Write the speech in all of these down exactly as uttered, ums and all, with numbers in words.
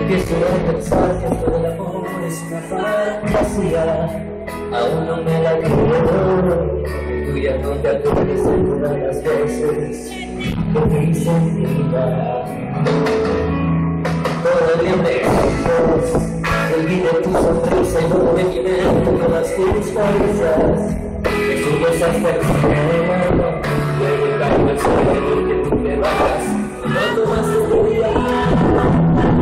Empiezo a pensar que todo el amor es una fantasía. Aún no me la creo. Tú ya no te acuerdas de todas las veces que te hice vida. Todavía me ojos, olvidé tu sonrisa y no me quieren todas tus fuerzas. Me subes hasta el cielo, luego caigo el suelo que tú te vas. No tomas seguridad.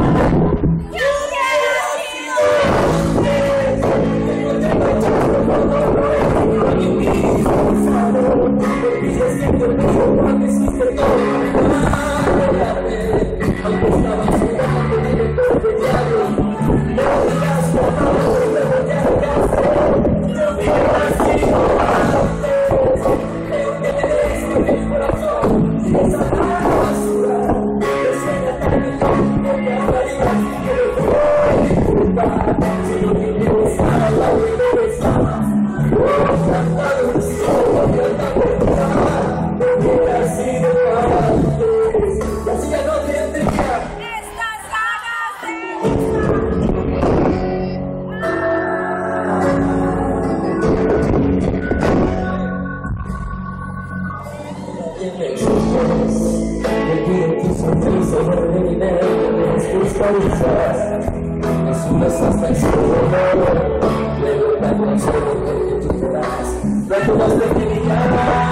Me subes hasta el cielo, luego caigo al suelo porque tú te vas. No tomas seguridad.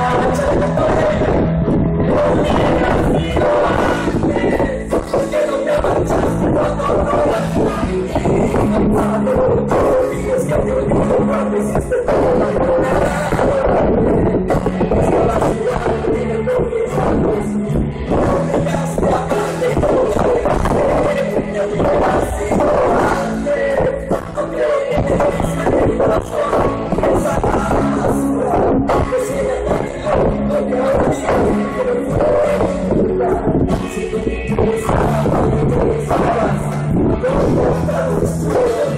No me has ido antes, porque no te marchaste cuando no la tuve. Y es que te olvido cuando hiciste todo lo que es que la ciudad tiene diez años. No me dejaste hablar de todo lo que pasé. Yo me has ido antes, no creo que me des mi corazón. Esa basura que sigue contigo, no te olvides que no fue verdad. Si tú me interesabas, no me interesabas. No me interesabas,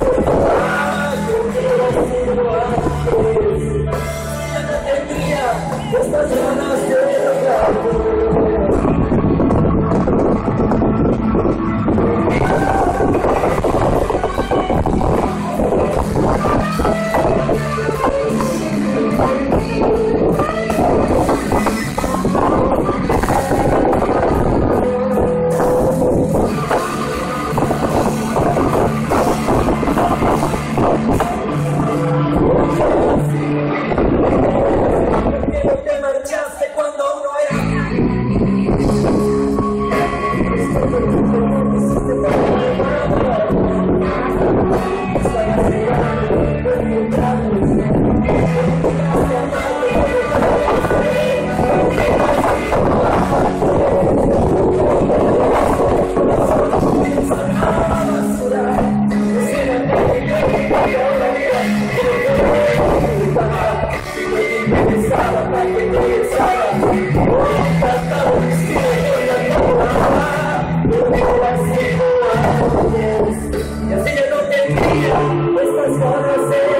estas ganas de y así yo no tendría estas ganas de